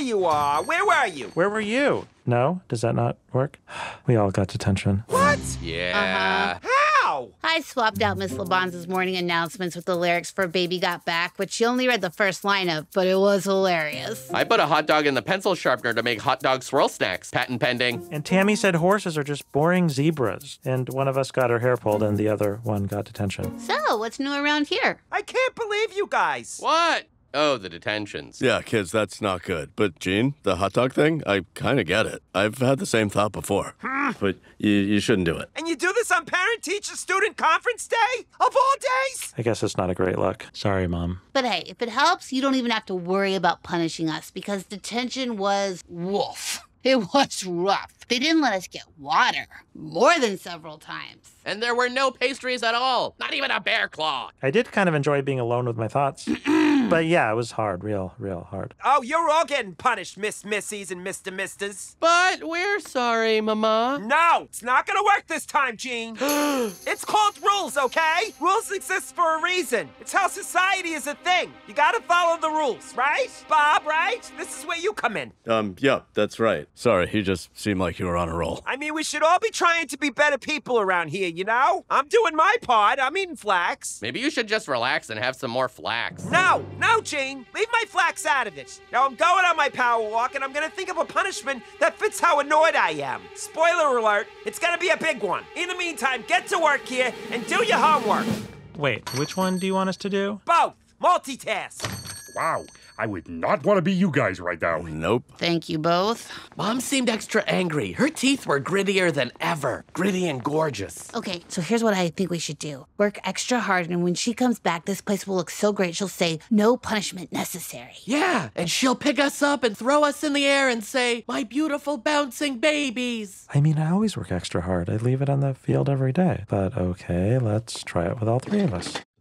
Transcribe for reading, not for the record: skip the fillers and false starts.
you are. Where were you? Where were you? No? Does that not work? We all got detention. What? Yeah. How? I swapped out Miss LaBonza's morning announcements with the lyrics for Baby Got Back, which she only read the first line of, but it was hilarious. I put a hot dog in the pencil sharpener to make hot dog swirl snacks. Patent pending. And Tammy said horses are just boring zebras. And one of us got her hair pulled and the other one got detention. So, what's new around here? I can't believe you guys. What? Oh, the detentions. Yeah, kids, that's not good. But, Gene, the hot dog thing, I kind of get it. I've had the same thought before. But you shouldn't do it. And you do this on Parent-Teacher-Student Conference Day? Of all days? I guess it's not a great look. Sorry, Mom. But hey, if it helps, you don't even have to worry about punishing us because detention was woof. It was rough. They didn't let us get water more than several times. And there were no pastries at all. Not even a bear claw. I did kind of enjoy being alone with my thoughts. But yeah, it was hard. Real hard. Oh, you're all getting punished, Miss Missies and Mr. Misters. But we're sorry, Mama. No, it's not gonna work this time, Gene. It's called rules, okay? Rules exist for a reason. It's how society is a thing. You gotta follow the rules, right? Bob, right? This is where you come in. Yeah, that's right. Sorry, you just seemed like you were on a roll. I mean, we should all be trying to be better people around here, you know? I'm doing my part. I'm eating flax. Maybe you should just relax and have some more flax. No, Gene. Leave my flax out of it. Now I'm going on my power walk, and I'm gonna think of a punishment that fits how annoyed I am. Spoiler alert, it's gonna be a big one. In the meantime, get to work here and do your homework. Wait, which one do you want us to do? Both. Multitask. Wow, I would not want to be you guys right now. Nope. Thank you both. Mom seemed extra angry. Her teeth were grittier than ever. Gritty and gorgeous. Okay, so here's what I think we should do. Work extra hard, and when she comes back, this place will look so great, she'll say, no punishment necessary. Yeah, and she'll pick us up and throw us in the air and say, my beautiful bouncing babies. I mean, I always work extra hard. I leave it on the field every day. But okay, let's try it with all three of us.